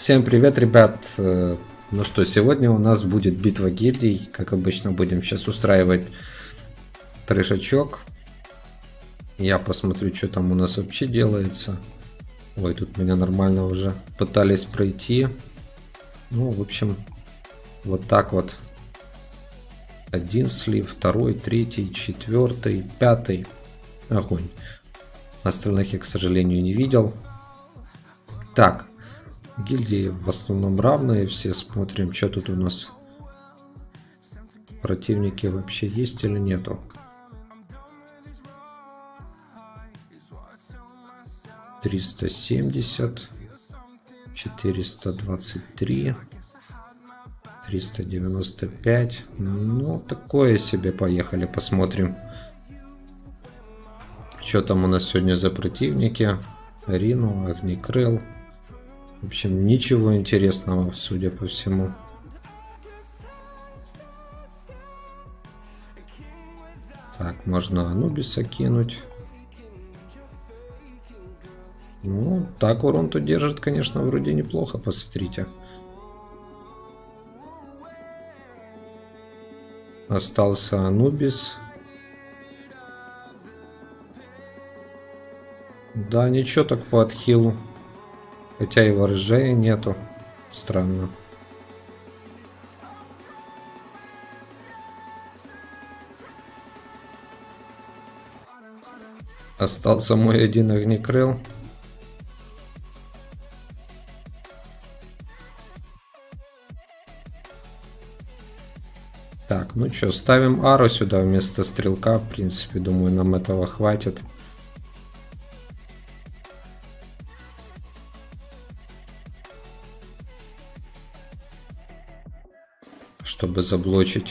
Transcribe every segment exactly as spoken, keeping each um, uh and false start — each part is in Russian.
Всем привет, ребят! Э, Ну что, сегодня у нас будет битва гильдий. Как обычно, будем сейчас устраивать трешачок. Я посмотрю, что там у нас вообще делается. Ой, тут меня нормально уже пытались пройти. Ну, в общем, вот так вот. Один слив, второй, третий, четвертый, пятый. Огонь. Остальных я, к сожалению, не видел. Так. Гильдии в основном равные. Все смотрим, что тут у нас. Противники вообще есть или нету. триста семьдесят. четыреста двадцать три. триста девяносто пять. Ну, такое себе. Поехали, посмотрим. Что там у нас сегодня за противники. Рину, Огнекрыл. В общем, ничего интересного, судя по всему. Так, можно Анубиса кинуть. Ну, так урон-то держит, конечно, вроде неплохо, посмотрите. Остался Анубис. Да, ничего так по отхилу. Хотя и ворожея нету. Странно. Остался мой один Огнекрыл. Так, ну что, ставим Ару сюда вместо стрелка. В принципе, думаю, нам этого хватит. Чтобы заблочить.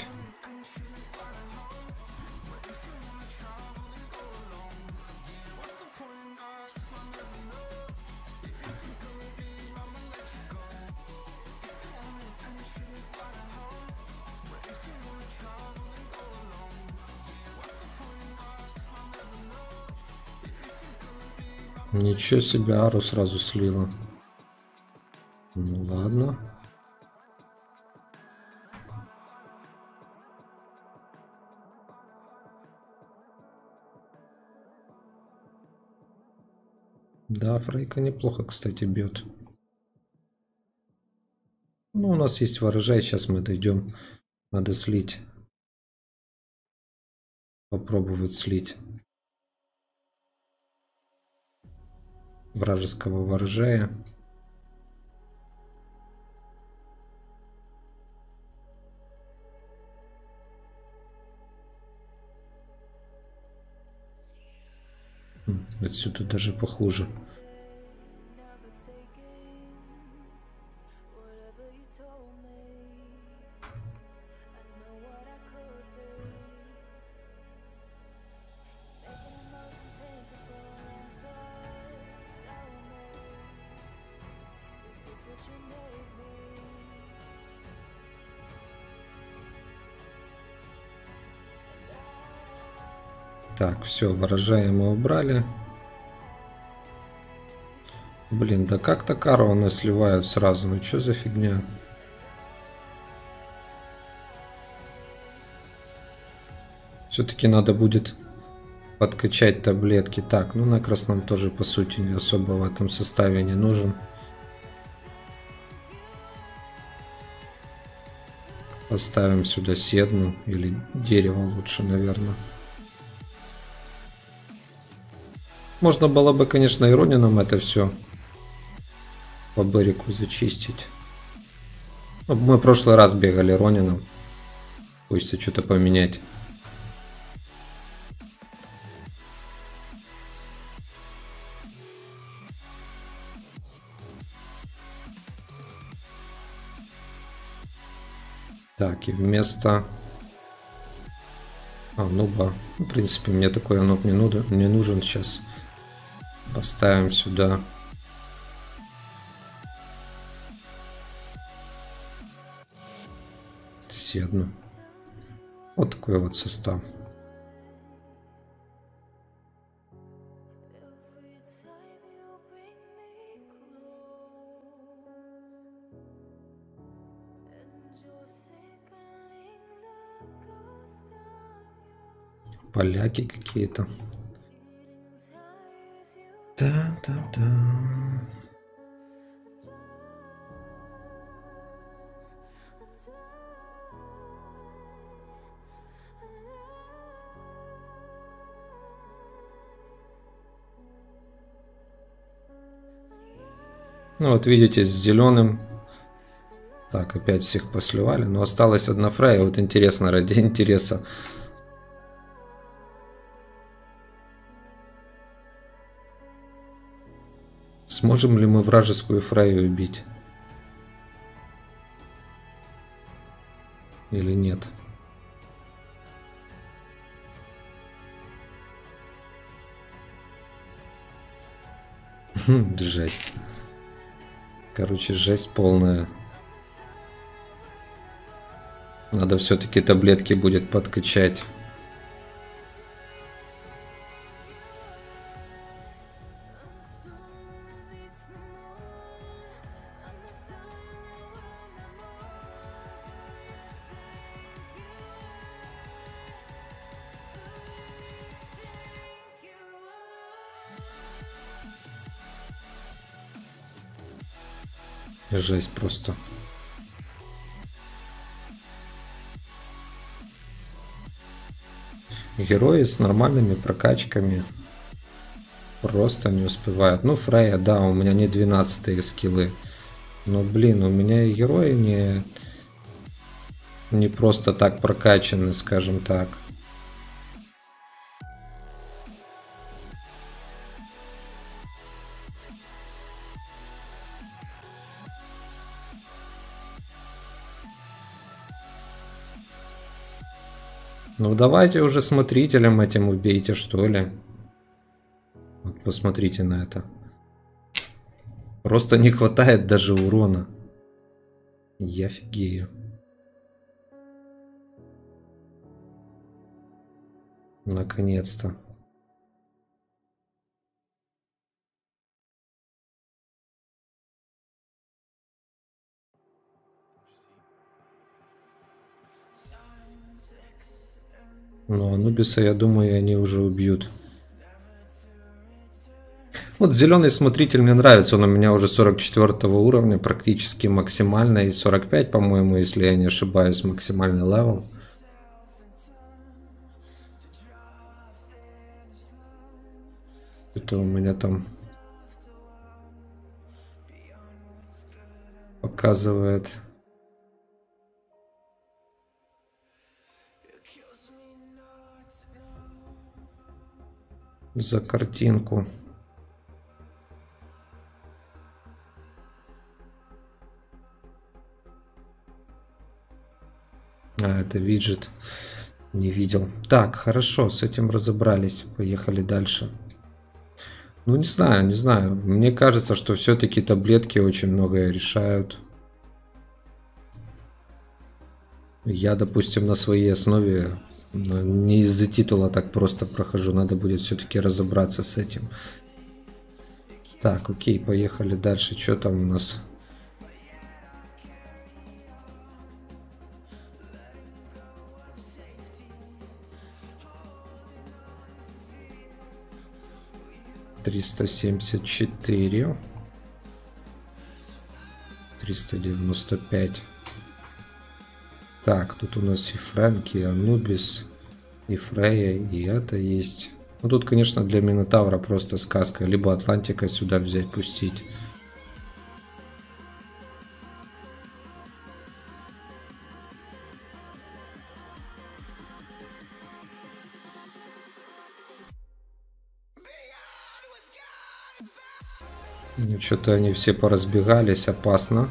Ничего себе, Ару сразу слила. Ну ладно. Да, Фрейка неплохо, кстати, бьет. Ну, у нас есть ворожай, сейчас мы дойдем. Надо слить. Попробовать слить вражеского ворожая. Отсюда даже похуже. Так, все, ворожая мы убрали. Блин, да как так Ару она сливают сразу? Ну что за фигня? Все-таки надо будет подкачать таблетки. Так, ну Некрос нам тоже по сути не особо в этом составе не нужен. Поставим сюда седну или дерево лучше, наверное. Можно было бы, конечно, и Ронином это все по Берику зачистить. Ну, мы в прошлый раз бегали Ронином. Хочется что-то поменять. Так, и вместо Ануба, ну, в принципе, мне такой Ануб не нужен, не нужен сейчас. Поставим сюда седну. Вот такой вот состав. Поляки какие-то. Да-да-да. Ну вот видите, с зеленым. Так, опять всех посливали. Но осталась одна Фрея. Вот интересно, ради интереса. Сможем ли мы вражескую Фрею убить? Или нет? Жесть. Короче, жесть полная. Надо все-таки таблетки будет подкачать. Жесть просто. Герои с нормальными прокачками просто не успевают. Ну, Фрея, да, у меня не двенадцатые скиллы. Но, блин, у меня и герои не, не просто так прокачаны, скажем так. Ну давайте уже смотрителям этим убейте, что ли. Вот посмотрите на это. Просто не хватает даже урона. Я офигею. Наконец-то. Ну, Анубиса, я думаю, они уже убьют. Вот зеленый смотритель мне нравится, он у меня уже сорок четвёртого уровня, практически максимально, и сорок пять, по-моему, если я не ошибаюсь, максимальный левел. Это у меня там показывает. За картинку. А, это виджет. Не видел. Так, хорошо, с этим разобрались. Поехали дальше. Ну, не знаю, не знаю. Мне кажется, что все-таки таблетки очень многое решают. Я, допустим, на своей основе не из-за титула так просто прохожу. Надо будет все-таки разобраться с этим. Так, окей, поехали дальше. Что там у нас? триста семьдесят четыре. триста девяносто пять. Так, тут у нас и Фрэнки, и Анубис, и Фрея, и это есть. Ну тут, конечно, для Минотавра просто сказка. Либо Атлантика сюда взять, пустить. Ну, что-то они все поразбегались, опасно.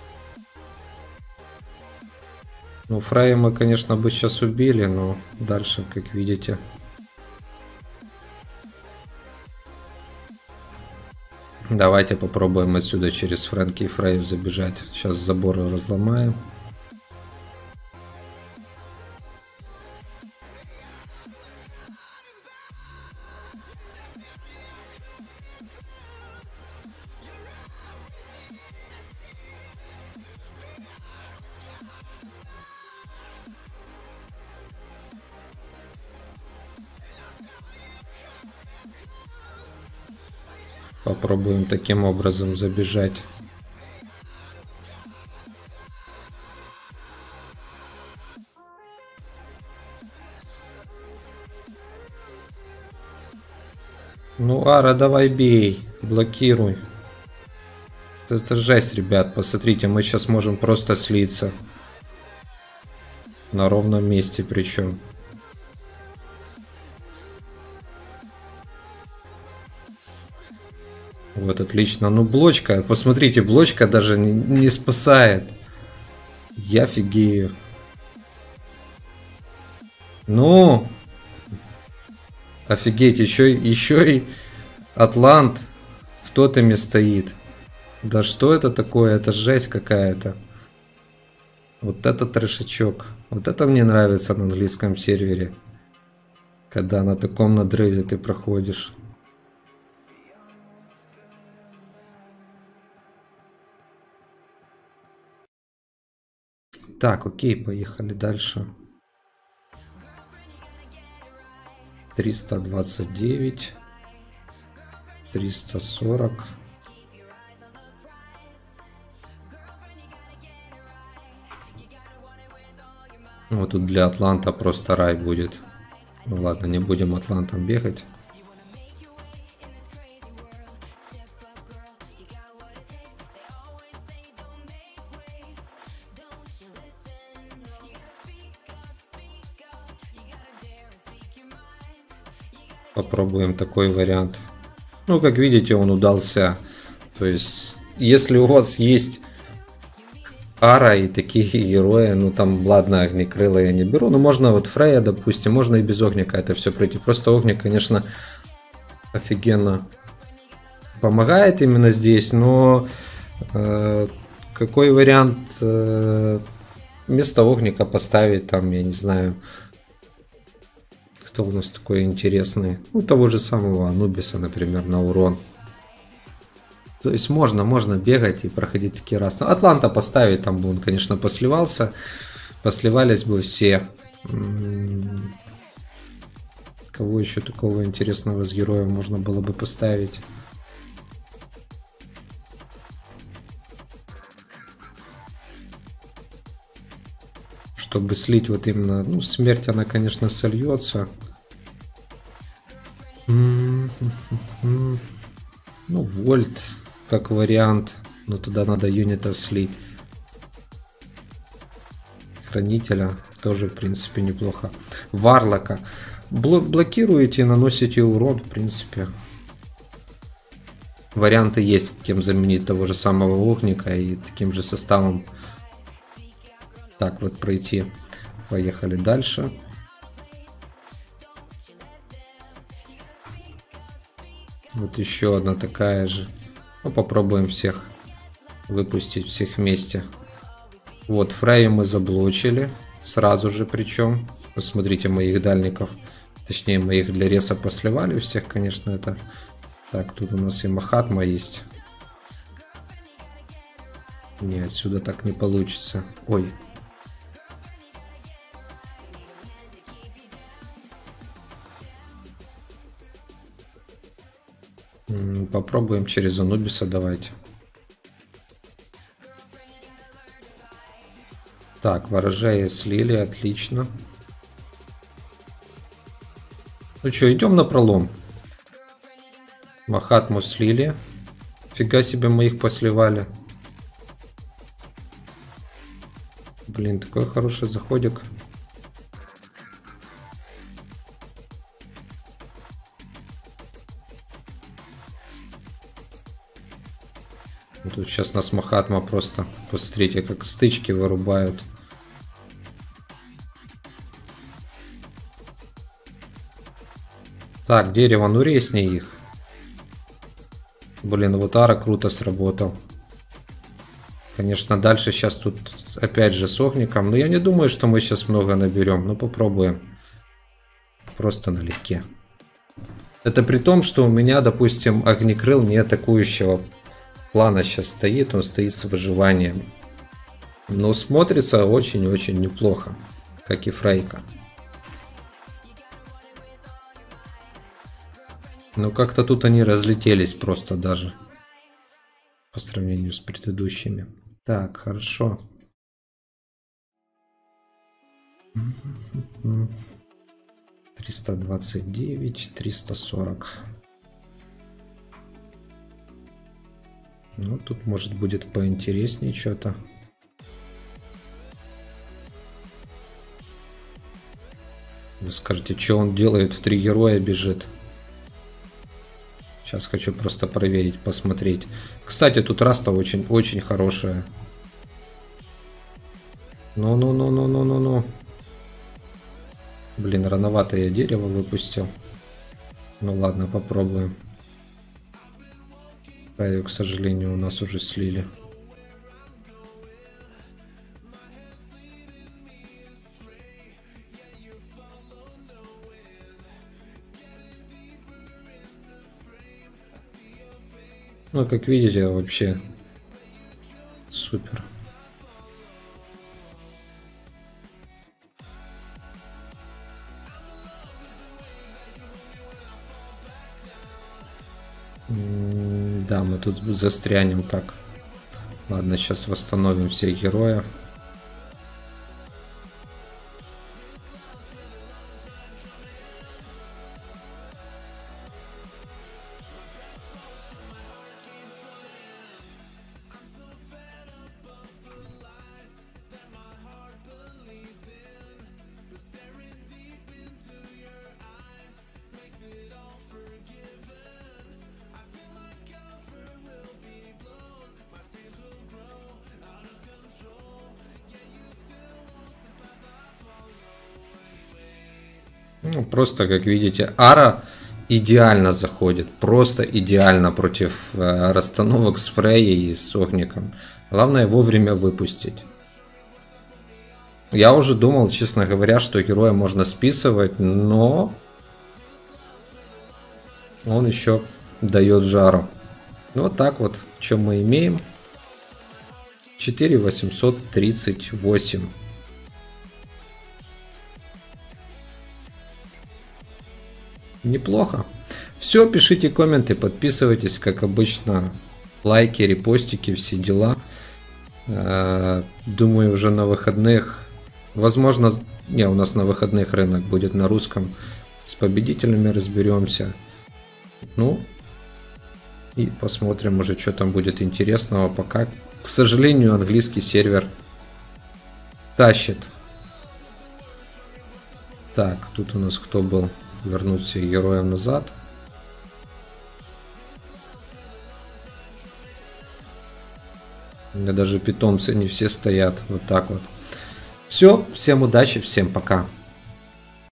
Ну, Фрея мы, конечно, бы сейчас убили, но дальше, как видите. Давайте попробуем отсюда через Фрэнки и Фрею забежать. Сейчас заборы разломаем. Попробуем таким образом забежать. Ну, Ара, давай бей, блокируй. Это жесть, ребят, посмотрите, мы сейчас можем просто слиться. На ровном месте причем. Вот, отлично. Ну, блочка, посмотрите, блочка даже не, не спасает. Я офигею. Ну, офигеть, еще, еще и Атлант в тотеме стоит. Да что это такое? Это жесть какая-то. Вот это трешачок. Вот это мне нравится на английском сервере. Когда на таком надрыве ты проходишь. Так, окей, поехали дальше. триста двадцать девять. триста сорок. Вот тут для Атланта просто рай будет. Ну ладно, не будем Атлантом бегать. Попробуем такой вариант. Ну, как видите, он удался. То есть, если у вас есть Ара и такие герои, ну там, ладно, Огнекрыла я не беру, но можно вот Фрея, допустим, можно и без Огника это все пройти. Просто Огник, конечно, офигенно помогает именно здесь, но э, какой вариант э, вместо Огника поставить, там, я не знаю, кто у нас такой интересный, ну, того же самого Анубиса, например, на урон. То есть можно, можно бегать и проходить такие раз. Атланта поставить, там бы он, конечно, посливался. Посливались бы все. Кого еще такого интересного с героем можно было бы поставить? Чтобы слить вот именно, ну, смерть, она, конечно, сольется. Ну, Вольт как вариант, но туда надо юнитов слить. Хранителя тоже, в принципе, неплохо. Варлока. Блок блокируете, наносите урон, в принципе. Варианты есть, кем заменить того же самого Огника и таким же составом так вот пройти. Поехали дальше. Вот еще одна такая же. Ну, попробуем всех выпустить, всех вместе. Вот, Фрею мы заблочили. Сразу же причем. Посмотрите моих дальников. Точнее, мы их для реса посливали всех, конечно, это. Так, тут у нас и Махатма есть. Не, отсюда так не получится. Ой. Попробуем через Анубиса, давайте. Так, ворожея слили, отлично. Ну что, идем на пролом. Махатму слили. Фига себе, мы их посливали. Блин, такой хороший заходик. Тут сейчас нас Махатма просто, посмотрите, как стычки вырубают. Так, дерево, ну резни их. Блин, вот Ара круто сработал. Конечно, дальше сейчас тут опять же с Огником. Но я не думаю, что мы сейчас много наберем. Но попробуем. Просто налегке. Это при том, что у меня, допустим, Огнекрыл не атакующего плана сейчас стоит. Он стоит с выживанием. Но смотрится очень-очень неплохо. Как и Фрейка. Ну, как-то тут они разлетелись просто даже по сравнению с предыдущими. Так, хорошо. триста двадцать девять, триста сорок. Ну, тут может будет поинтереснее что-то. Вы скажете, что он делает, в три героя бежит. Сейчас хочу просто проверить, посмотреть. Кстати, тут раста очень, очень хорошая. Ну-ну-ну-ну-ну-ну-ну. Блин, рановато я дерево выпустил. Ну ладно, попробуем. Ее, к сожалению, у нас уже слили. Ну, как видите, вообще супер. Да, мы тут застрянем так. Ладно, сейчас восстановим всех героев. Ну, просто, как видите, Ара идеально заходит. Просто идеально против э, расстановок с Фрейей и с Огником. Главное вовремя выпустить. Я уже думал, честно говоря, что героя можно списывать, но он еще дает жару. Ну, вот так вот, что мы имеем. четыре тысячи восемьсот тридцать восемь. Неплохо. Все, пишите комменты, подписывайтесь, как обычно. Лайки, репостики, все дела. Думаю, уже на выходных. Возможно, не, у нас на выходных рынок будет на русском. С победителями разберемся. Ну, и посмотрим уже, что там будет интересного. Пока, к сожалению, английский сервер тащит. Так, тут у нас кто был? Вернуть всех героев назад. У меня даже питомцы не все стоят. Вот так вот. Все, всем удачи, всем пока.